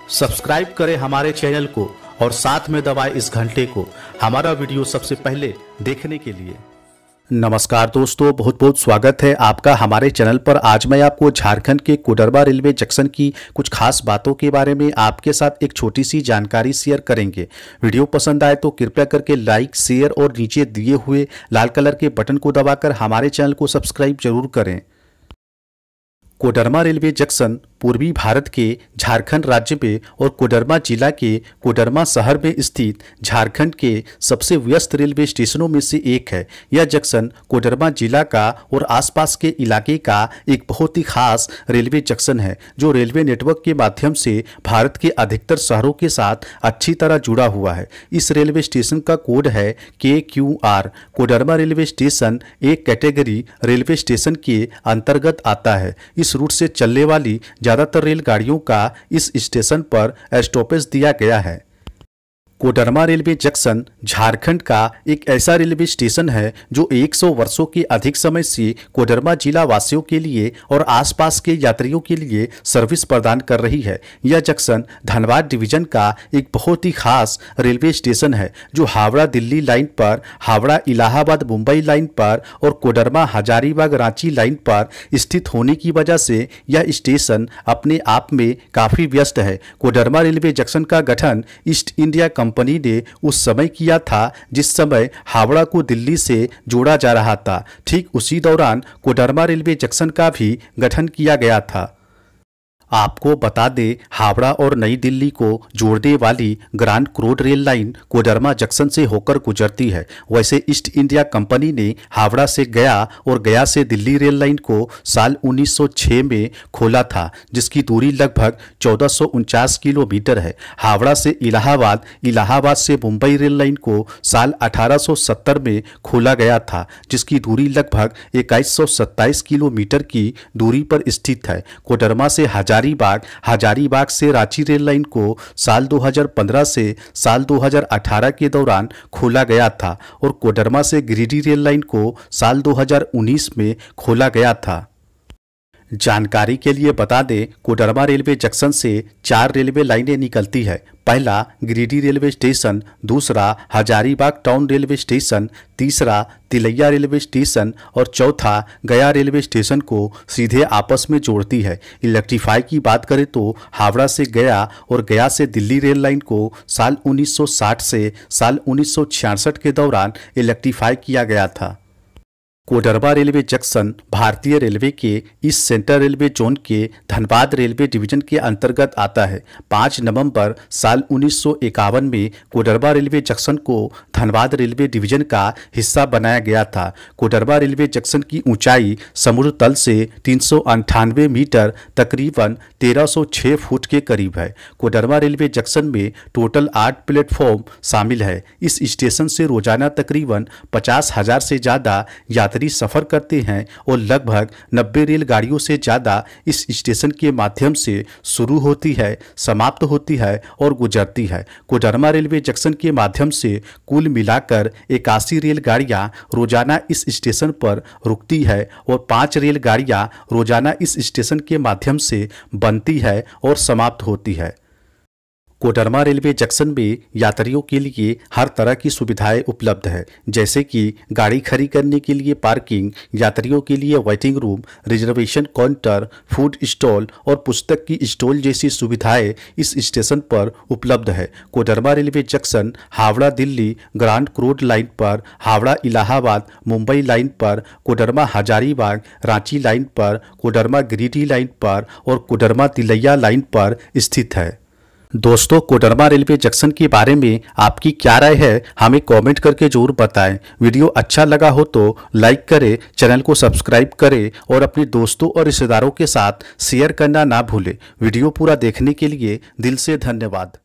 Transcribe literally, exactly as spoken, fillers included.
Subscribe करें हमारे channel को और साथ में दबाएं इस घंटे को हमारा वीडियो सबसे पहले देखने के लिए। नमस्कार दोस्तों, बहुत बहुत स्वागत है आपका हमारे चैनल पर। आज मैं आपको झारखंड के कोडरमा रेलवे जंक्शन की कुछ खास बातों के बारे में आपके साथ एक छोटी सी जानकारी शेयर करेंगे। वीडियो पसंद आए तो कृपया करके लाइक, शेयर और नीचे दिए हुए लाल कलर के बटन को दबाकर हमारे चैनल को सब्सक्राइब जरूर करें। कोडरमा रेलवे जंक्शन पूर्वी भारत के झारखंड राज्य में और कोडरमा जिला के कोडरमा शहर में स्थित झारखंड के सबसे व्यस्त रेलवे स्टेशनों में से एक है। यह जंक्शन कोडरमा जिला का और आसपास के इलाके का एक बहुत ही खास रेलवे जंक्शन है, जो रेलवे नेटवर्क के माध्यम से भारत के अधिकतर शहरों के साथ अच्छी तरह जुड़ा हुआ है। इस रेलवे स्टेशन का कोड है K Q R. Koderma railway station एक कैटेगरी रेलवे स्टेशन के अंतर्गत आता है। इस रूट से चलने वाली ज्यादातर रेलगाड़ियों का इस स्टेशन पर स्टॉपेज दिया गया है। कोडरमा रेलवे जंक्शन झारखंड का एक ऐसा रेलवे स्टेशन है जो सौ वर्षों के अधिक समय से कोडरमा जिला वासियों के लिए और आसपास के यात्रियों के लिए सर्विस प्रदान कर रही है। यह जंक्शन धनबाद डिवीजन का एक बहुत ही खास रेलवे स्टेशन है, जो हावड़ा दिल्ली लाइन पर, हावड़ा इलाहाबाद मुंबई लाइन पर और कोडरमा हजारीबाग रांची लाइन पर स्थित होने की वजह से यह स्टेशन अपने आप में काफी व्यस्त है। कोडरमा रेलवे जंक्शन का गठन ईस्ट इंडिया कंपनी ने उस समय किया था जिस समय हावड़ा को दिल्ली से जोड़ा जा रहा था। ठीक उसी दौरान कोडरमा रेलवे जंक्शन का भी गठन किया गया था। आपको बता दें, हावड़ा और नई दिल्ली को जोड़ने वाली Grand Chord rail line Koderma junction से होकर गुजरती है। वैसे ईस्ट इंडिया कंपनी ने हावड़ा से गया और गया से दिल्ली रेल लाइन को साल उन्नीस सौ छह में खोला था, जिसकी दूरी लगभग चौदह सौ उनचास किलोमीटर है। हावड़ा से इलाहाबाद, इलाहाबाद से मुंबई रेल लाइन को साल अठारह सौ सत्तर में खोला गया था, जिसकी दूरी लगभग इक्कीस सौ सत्ताईस किलोमीटर की दूरी पर स्थित है। कोडरमा से हजारीबाग, हजारीबाग से रांची रेल लाइन को साल दो हज़ार पंद्रह से साल दो हज़ार अठारह के दौरान खोला गया था और कोडरमा से गिरिडीह रेल लाइन को साल दो हज़ार उन्नीस में खोला गया था। जानकारी के लिए बता दें, कोडरमा रेलवे जंक्शन से चार रेलवे लाइनें निकलती है। पहला गिरिडीह रेलवे स्टेशन, दूसरा हजारीबाग टाउन रेलवे स्टेशन, तीसरा तिलैया रेलवे स्टेशन और चौथा गया रेलवे स्टेशन को सीधे आपस में जोड़ती है। इलेक्ट्रीफाई की बात करें तो हावड़ा से गया और गया से दिल्ली रेल लाइन को साल उन्नीस सौ साठ से साल उन्नीस सौ छियासठ के दौरान इलेक्ट्रीफाई किया गया था। कोडरमा रेलवे जंक्शन भारतीय रेलवे के ईस्ट सेंट्रल रेलवे जोन के धनबाद रेलवे डिवीजन के अंतर्गत आता है। पाँच नवंबर साल उन्नीस सौ इक्यावन में कोडरमा रेलवे जंक्शन को धनबाद रेलवे डिवीजन का हिस्सा बनाया गया था। कोडरमा रेलवे जंक्शन की ऊंचाई समुद्र तल से तीन सौ अंठानवे मीटर तकरीबन तेरह सौ छः फुट के करीब है। कोडरमा रेलवे जंक्शन में टोटल आठ प्लेटफॉर्म शामिल है। इस स्टेशन से रोजाना तकरीबन पचास हजार से ज़्यादा यात्री सफर करते हैं और लगभग नब्बे रेलगाड़ियों से ज्यादा इस स्टेशन के माध्यम से शुरू होती है, समाप्त होती है और गुजरती है। कोडरमा रेलवे जंक्शन के माध्यम से कुल मिलाकर इक्यासी रेलगाड़ियां रोजाना इस स्टेशन पर रुकती है और पांच रेलगाड़ियां रोजाना इस स्टेशन के माध्यम से बनती है और समाप्त होती है। कोडरमा रेलवे जंक्शन में यात्रियों के लिए हर तरह की सुविधाएं उपलब्ध है, जैसे कि गाड़ी खड़ी करने के लिए पार्किंग, यात्रियों के लिए waiting room, reservation counter, food stall और पुस्तक की स्टॉल जैसी सुविधाएं इस स्टेशन पर उपलब्ध है। Koderma railway junction Howrah Delhi Grand Chord line पर, हावड़ा इलाहाबाद मुंबई लाइन पर, कोडरमा हजारीबाग रांची लाइन पर, कोडरमा गिरिडीह लाइन पर और कोडरमा तिलैया लाइन पर स्थित है। दोस्तों, कोडरमा रेलवे जंक्शन के बारे में आपकी क्या राय है, हमें कमेंट करके जरूर बताएं। वीडियो अच्छा लगा हो तो लाइक करें, चैनल को सब्सक्राइब करें और अपने दोस्तों और रिश्तेदारों के साथ शेयर करना ना भूलें। वीडियो पूरा देखने के लिए दिल से धन्यवाद।